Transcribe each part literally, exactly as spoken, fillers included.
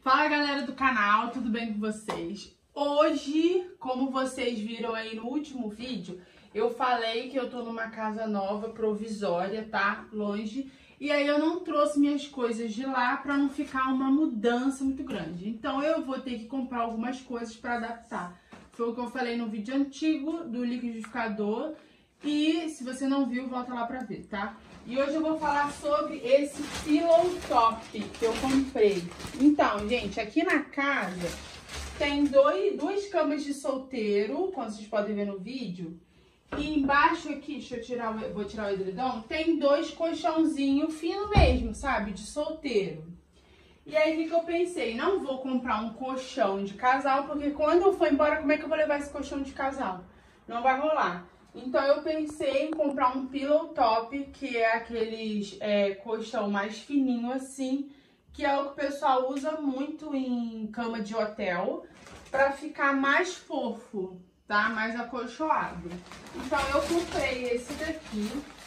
Fala galera do canal, tudo bem com vocês? Hoje, como vocês viram aí no último vídeo, eu falei que eu tô numa casa nova, provisória, tá? Longe. E aí eu não trouxe minhas coisas de lá pra não ficar uma mudança muito grande. Então eu vou ter que comprar algumas coisas pra adaptar. Foi o que eu falei no vídeo antigo do liquidificador. E se você não viu, volta lá pra ver, tá? E hoje eu vou falar sobre esse pillow top que eu comprei. Então, gente, aqui na casa tem dois, duas camas de solteiro, como vocês podem ver no vídeo. E embaixo aqui, deixa eu tirar, o, vou tirar o edredom, tem dois colchãozinhos fino mesmo, sabe? De solteiro. E aí, o que, que eu pensei? Não vou comprar um colchão de casal, porque quando eu for embora, como é que eu vou levar esse colchão de casal? Não vai rolar. Então, eu pensei em comprar um pillow top, que é aqueles é, colchão mais fininho assim, que é o que o pessoal usa muito em cama de hotel, pra ficar mais fofo, tá? Mais acolchoado. Então, eu comprei esse daqui,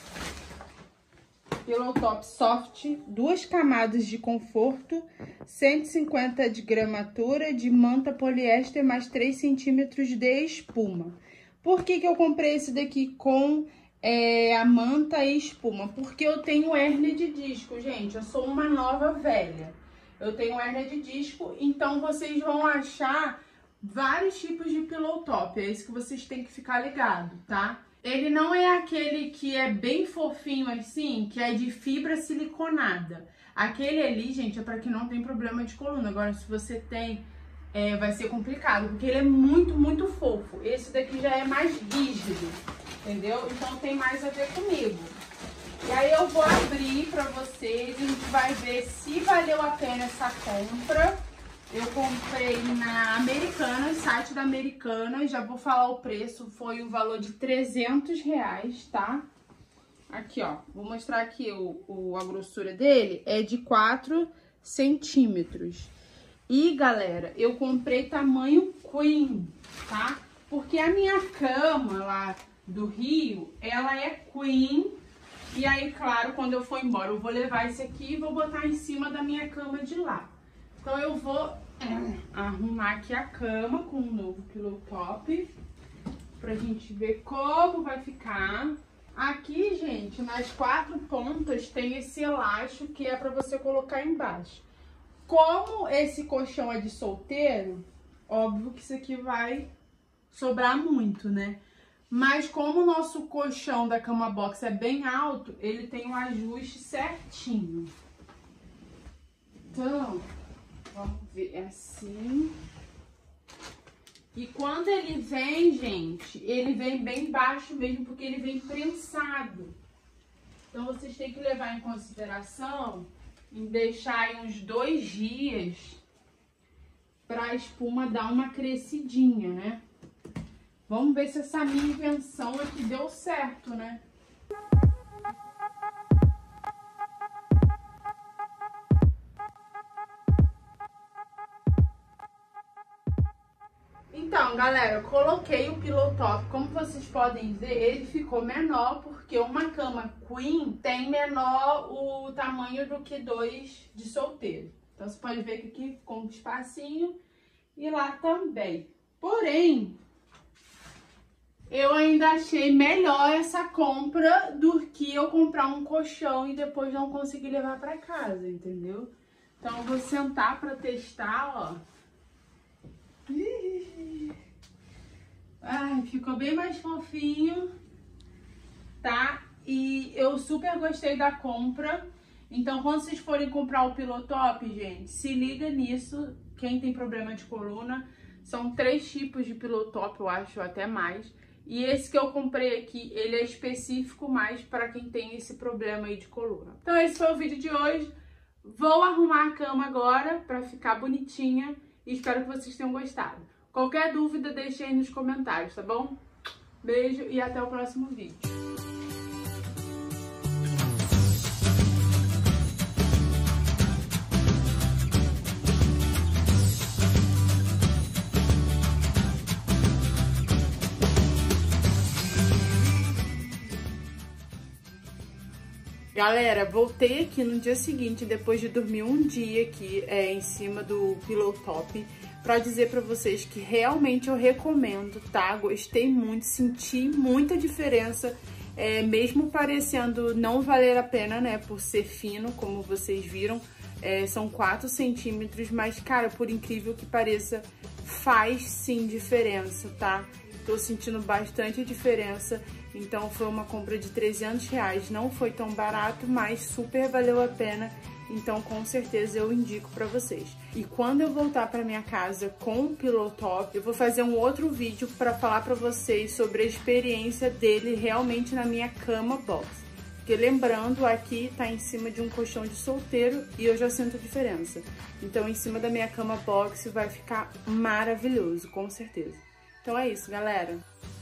pillow top soft, duas camadas de conforto, cento e cinquenta de gramatura, de manta poliéster, mais três centímetros de espuma. Por que que eu comprei esse daqui com é, a manta e espuma? Porque eu tenho hérnia de disco, gente. Eu sou uma nova velha. Eu tenho hérnia de disco, então vocês vão achar vários tipos de pillow top. É isso que vocês têm que ficar ligado, tá? Ele não é aquele que é bem fofinho assim, que é de fibra siliconada. Aquele ali, gente, é pra quem não tem problema de coluna. Agora, se você tem... É, vai ser complicado, porque ele é muito, muito fofo. Esse daqui já é mais rígido, entendeu? Então tem mais a ver comigo. E aí eu vou abrir pra vocês e a gente vai ver se valeu a pena essa compra. Eu comprei na Americanas, site da Americanas, já vou falar o preço, foi o valor de trezentos reais, tá? Aqui, ó, vou mostrar aqui o, o, a grossura dele, é de quatro centímetros. E, galera, eu comprei tamanho queen, tá? Porque a minha cama lá do Rio, ela é queen. E aí, claro, quando eu for embora, eu vou levar esse aqui e vou botar em cima da minha cama de lá. Então, eu vou é, arrumar aqui a cama com um novo pillow top, pra gente ver como vai ficar. Aqui, gente, nas quatro pontas tem esse elástico que é pra você colocar embaixo. Como esse colchão é de solteiro, óbvio que isso aqui vai sobrar muito, né? Mas como o nosso colchão da cama box é bem alto, ele tem um ajuste certinho. Então, vamos ver assim. E quando ele vem, gente, ele vem bem baixo mesmo, porque ele vem prensado. Então, vocês têm que levar em consideração... em deixar aí uns dois dias para a espuma dar uma crescidinha, né? Vamos ver se essa minha invenção aqui deu certo, né? Então, galera, eu coloquei o pillow top. Como vocês podem ver, ele ficou menor, porque uma cama queen tem menor o tamanho do que dois de solteiro. Então, você pode ver que aqui ficou um espacinho e lá também. Porém, eu ainda achei melhor essa compra do que eu comprar um colchão e depois não conseguir levar pra casa, entendeu? Então, eu vou sentar pra testar, ó. Ai, ficou bem mais fofinho, tá? E eu super gostei da compra. Então, quando vocês forem comprar o pillow top, gente, se liga nisso. Quem tem problema de coluna, são três tipos de pillow top, eu acho, até mais. E esse que eu comprei aqui, ele é específico mais para quem tem esse problema aí de coluna. Então, esse foi o vídeo de hoje. Vou arrumar a cama agora para ficar bonitinha e espero que vocês tenham gostado. Qualquer dúvida, deixe aí nos comentários, tá bom? Beijo e até o próximo vídeo. Galera, voltei aqui no dia seguinte, depois de dormir um dia aqui é, em cima do Pillow Top, pra dizer pra vocês que realmente eu recomendo, tá? Gostei muito, senti muita diferença, é, mesmo parecendo não valer a pena, né? Por ser fino, como vocês viram, é, são quatro centímetros, mas, cara, por incrível que pareça, faz sim diferença, tá? Tô sentindo bastante diferença. Então foi uma compra de trezentos reais, não foi tão barato, mas super valeu a pena. Então com certeza eu indico pra vocês. E quando eu voltar pra minha casa com o Pillow Top, eu vou fazer um outro vídeo pra falar pra vocês sobre a experiência dele realmente na minha cama box. Porque lembrando, aqui tá em cima de um colchão de solteiro e eu já sinto a diferença. Então em cima da minha cama box vai ficar maravilhoso, com certeza. Então é isso, galera.